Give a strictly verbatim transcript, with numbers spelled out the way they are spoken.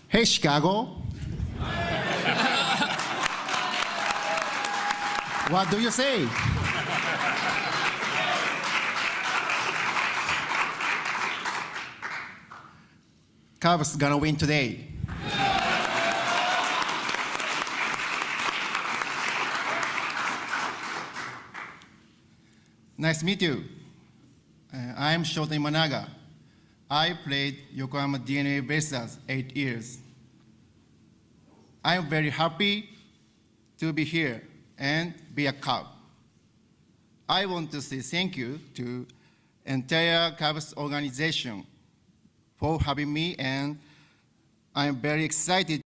Hey, Chicago. What do you say? Cubs gonna win today. Nice to meet you. Uh, I'm Shota Imanga. I played Yokohama D N A Baystars eight years. I'm very happy to be here and be a Cub. I want to say thank you to entire Cubs organization for having me, and I'm very excited